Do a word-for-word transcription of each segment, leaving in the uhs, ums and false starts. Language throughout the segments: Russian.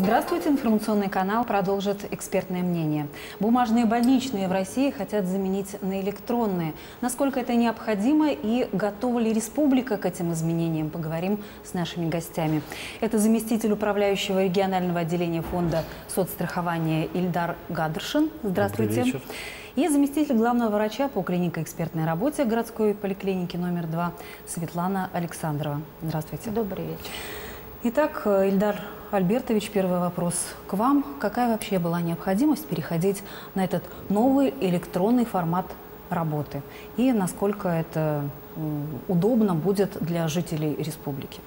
Здравствуйте! Информационный канал продолжит экспертное мнение. Бумажные больничные в России хотят заменить на электронные. Насколько это необходимо и готова ли республика к этим изменениям, поговорим с нашими гостями. Это заместитель управляющего регионального отделения фонда соцстрахования Ильдар Гадыршин. Здравствуйте. Добрый вечер. И заместитель главного врача по клинико-экспертной работе городской поликлиники номер два Светлана Александрова. Здравствуйте. Добрый вечер. Итак, Ильдар Альбертович, первый вопрос к вам. Какая вообще была необходимость переходить на этот новый электронный формат работы? И насколько это удобно будет для жителей республики?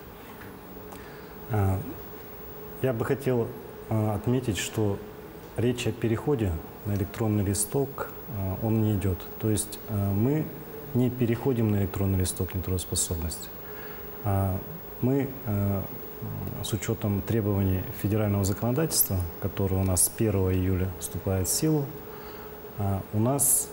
Я бы хотел отметить, что речь о переходе на электронный листок, он не идет. То есть мы не переходим на электронный листок нетрудоспособности. Мы с учетом требований федерального законодательства, которое у нас с первого июля вступает в силу, у нас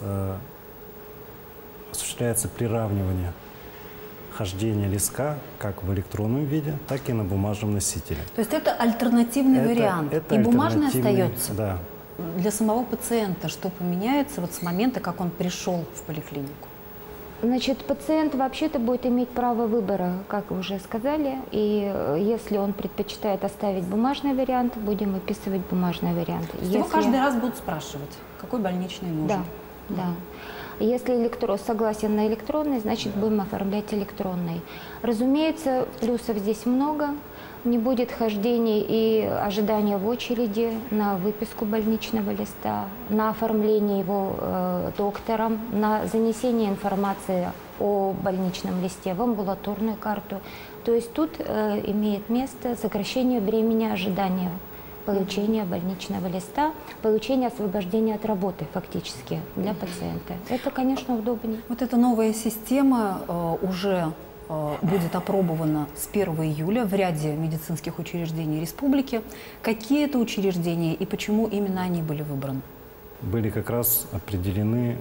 осуществляется приравнивание хождения листка как в электронном виде, так и на бумажном носителе. То есть это альтернативный это, вариант. Это и бумажный остается? Да. Для самого пациента что поменяется вот с момента, как он пришел в поликлинику? Значит, пациент вообще-то будет иметь право выбора, как вы уже сказали, и если он предпочитает оставить бумажный вариант, будем выписывать бумажный вариант. Если... Его каждый раз будут спрашивать, какой больничный нужен. Да, mm-hmm. да. Если электрон согласен на электронный, значит, да. будем оформлять электронный. Разумеется, плюсов здесь много. Не будет хождений и ожидания в очереди на выписку больничного листа, на оформление его э, доктором, на занесение информации о больничном листе в амбулаторную карту. То есть тут э, имеет место сокращение времени ожидания получения больничного листа, получения освобождения от работы фактически для пациента. Это, конечно, удобнее. Вот эта новая система э, уже будет опробована с первого июля в ряде медицинских учреждений республики. Какие это учреждения и почему именно они были выбраны? Были как раз определены,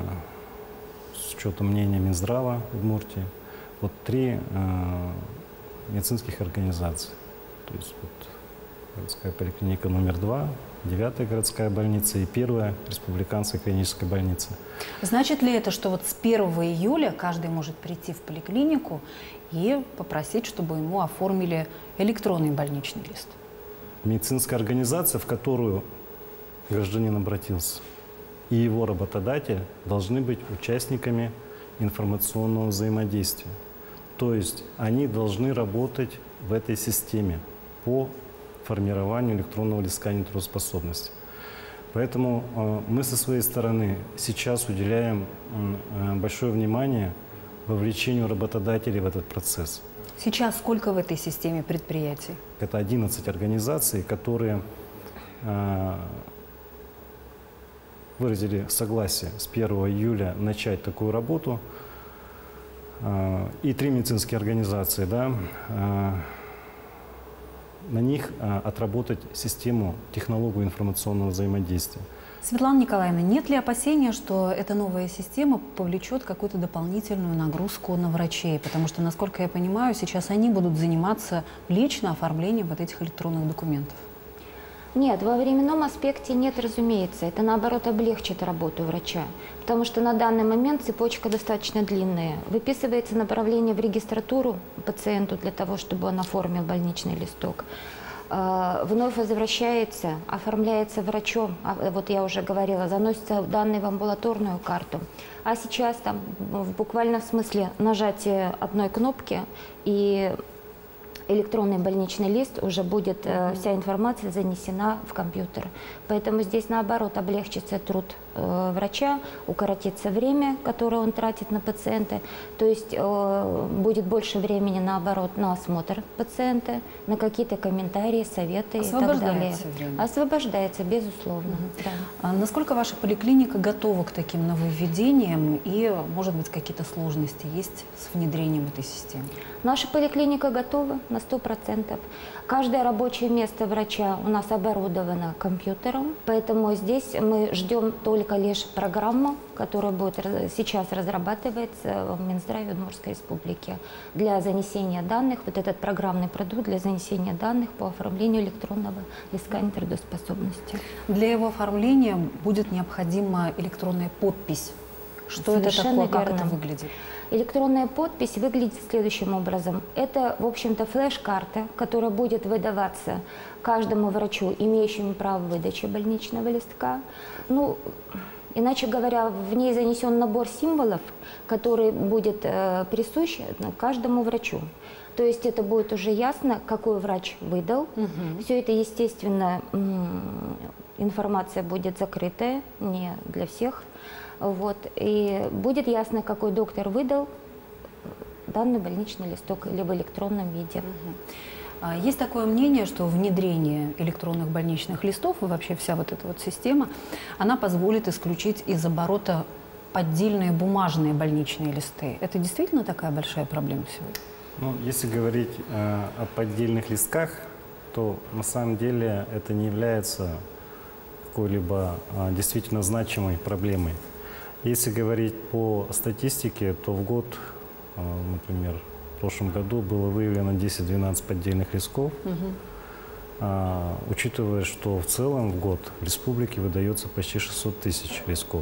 с учетом мнения Минздрава Удмуртии, вот три медицинских организаций. То есть вот городская поликлиника номер два, девятая городская больница и первая республиканская клиническая больница. Значит ли это, что вот с первого июля каждый может прийти в поликлинику и попросить, чтобы ему оформили электронный больничный лист? Медицинская организация, в которую гражданин обратился, и его работодатель должны быть участниками информационного взаимодействия. То есть они должны работать в этой системе по формированию электронного листка нетрудоспособности. Поэтому э, мы со своей стороны сейчас уделяем э, большое внимание вовлечению работодателей в этот процесс. Сейчас сколько в этой системе предприятий? Это одиннадцать организаций, которые э, выразили согласие с первого июля начать такую работу. Э, и три медицинские организации, да, э, на них а, отработать систему, технологию информационного взаимодействия. Светлана Николаевна, нет ли опасения, что эта новая система повлечет какую-то дополнительную нагрузку на врачей? Потому что, насколько я понимаю, сейчас они будут заниматься лично оформлением вот этих электронных документов. Нет, во временном аспекте нет, разумеется. Это, наоборот, облегчит работу врача. Потому что на данный момент цепочка достаточно длинная. Выписывается направление в регистратуру пациенту для того, чтобы он оформил больничный листок. Вновь возвращается, оформляется врачом, вот я уже говорила, заносятся данные в амбулаторную карту. А сейчас там в буквальном смысле нажатие одной кнопки и электронный больничный лист, уже будет э, вся информация занесена в компьютер. Поэтому здесь, наоборот, облегчится труд э, врача, укоротится время, которое он тратит на пациента. То есть э, будет больше времени, наоборот, на осмотр пациента, на какие-то комментарии, советы и так далее. Время. Освобождается, безусловно. Угу. Да. А насколько ваша поликлиника готова к таким нововведениям и, может быть, какие-то сложности есть с внедрением этой системы? Наша поликлиника готова на сто процентов. Каждое рабочее место врача у нас оборудовано компьютером, поэтому здесь мы ждем только лишь программу, которая будет сейчас разрабатывается в Минздраве Удмуртской Республики для занесения данных, вот этот программный продукт для занесения данных по оформлению электронного листка нетрудоспособности. Для его оформления будет необходима электронная подпись. Что Совершенно это такое, как верно. это выглядит? Электронная подпись выглядит следующим образом. Это, в общем-то, флеш-карта, которая будет выдаваться каждому врачу, имеющему право выдачи больничного листка. Ну, иначе говоря, в ней занесен набор символов, который будет э, присущ каждому врачу. То есть это будет уже ясно, какой врач выдал. Угу. Все это, естественно, информация будет закрытая, не для всех. Вот, и будет ясно, какой доктор выдал данный больничный листок или в электронном виде. Угу. Есть такое мнение, что внедрение электронных больничных листов и вообще вся вот эта вот система, она позволит исключить из оборота поддельные бумажные больничные листы. Это действительно такая большая проблема сегодня? Ну, если говорить э, о поддельных листках, то на самом деле это не является какой-либо э, действительно значимой проблемой. Если говорить по статистике, то в год, например, в прошлом году было выявлено десять-двенадцать поддельных листков, угу. а, учитывая, что в целом в год в республике выдается почти шестьсот тысяч листков.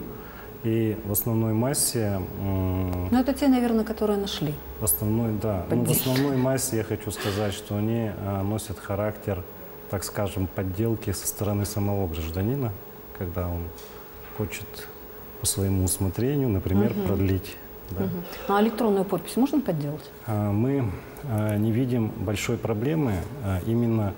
И в основной массе... Ну, это те, наверное, которые нашли. В основной, да. Ну, в основной массе я хочу сказать, что они а, носят характер, так скажем, подделки со стороны самого гражданина, когда он хочет по своему усмотрению, например, угу. продлить. Да. Угу. А электронную подпись можно подделать? Мы не видим большой проблемы именно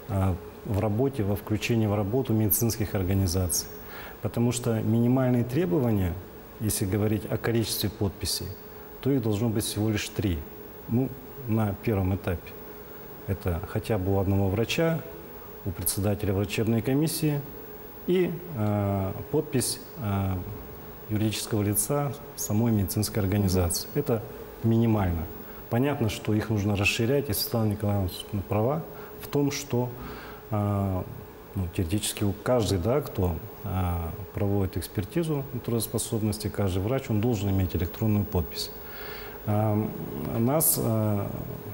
в работе, во включении в работу медицинских организаций. Потому что минимальные требования, если говорить о количестве подписей, то их должно быть всего лишь три. Ну, на первом этапе. Это хотя бы у одного врача, у председателя врачебной комиссии и э, подпись э, юридического лица самой медицинской организации. Это минимально. Понятно, что их нужно расширять, и Светлана Николаевна права в том, что э, ну, теоретически каждый, да, кто э, проводит экспертизу трудоспособности, каждый врач, он должен иметь электронную подпись. Э, нас э,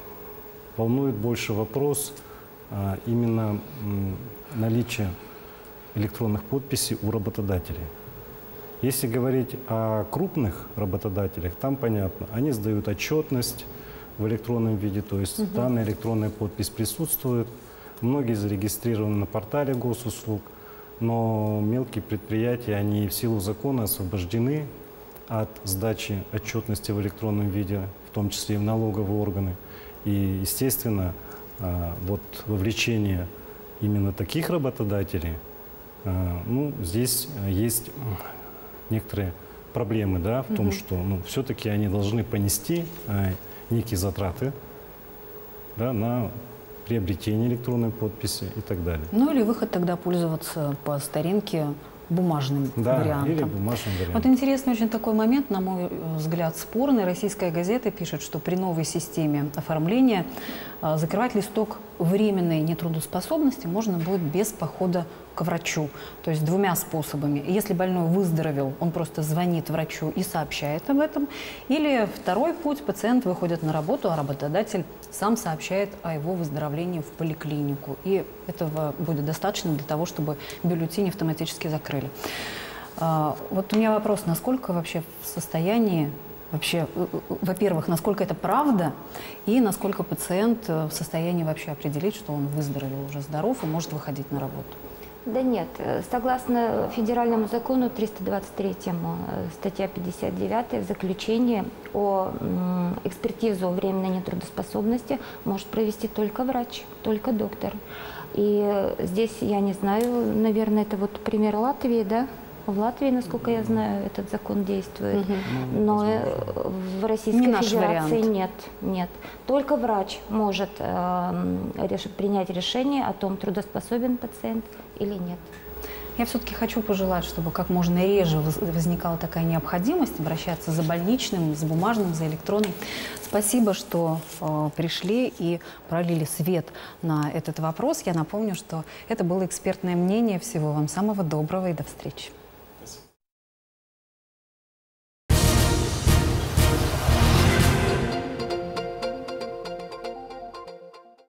волнует больше вопрос э, именно э, наличия электронных подписей у работодателей. Если говорить о крупных работодателях, там понятно, они сдают отчетность в электронном виде, то есть угу. данная электронная подпись присутствует. Многие зарегистрированы на портале госуслуг, но мелкие предприятия, они в силу закона освобождены от сдачи отчетности в электронном виде, в том числе и в налоговые органы. И, естественно, вот вовлечение именно таких работодателей, ну, здесь есть некоторые проблемы, да, в том, угу. что ну, все-таки они должны понести э, некие затраты, да, на приобретение электронной подписи и так далее. Ну или выход тогда пользоваться по старинке бумажным да, вариантом. Или бумажным вариантом. Вот интересный очень такой момент, на мой взгляд, спорный. Российская газета пишет, что при новой системе оформления э, закрывать листок временной нетрудоспособности можно будет без похода к врачу. То есть двумя способами. Если больной выздоровел, он просто звонит врачу и сообщает об этом. Или второй путь, пациент выходит на работу, а работодатель сам сообщает о его выздоровлении в поликлинику. И этого будет достаточно для того, чтобы бюллетень автоматически закрыли. А, вот у меня вопрос, насколько вообще в состоянии, вообще, во-первых, насколько это правда, и насколько пациент в состоянии вообще определить, что он выздоровел, уже здоров и может выходить на работу? Да нет, согласно федеральному закону триста двадцать третьему, статья пятьдесят девятая, в заключении о экспертизу временной нетрудоспособности может провести только врач, только доктор. И здесь, я не знаю, наверное, это вот пример Латвии, да? В Латвии, насколько я знаю, этот закон действует, угу. но в Российской не Федерации нет, нет. Только врач может э, реш, принять решение о том, трудоспособен пациент или нет. Я все-таки хочу пожелать, чтобы как можно реже возникала такая необходимость обращаться за больничным, за бумажным, за электронным. Спасибо, что э, пришли и пролили свет на этот вопрос. Я напомню, что это было экспертное мнение. Всего вам самого доброго и до встречи.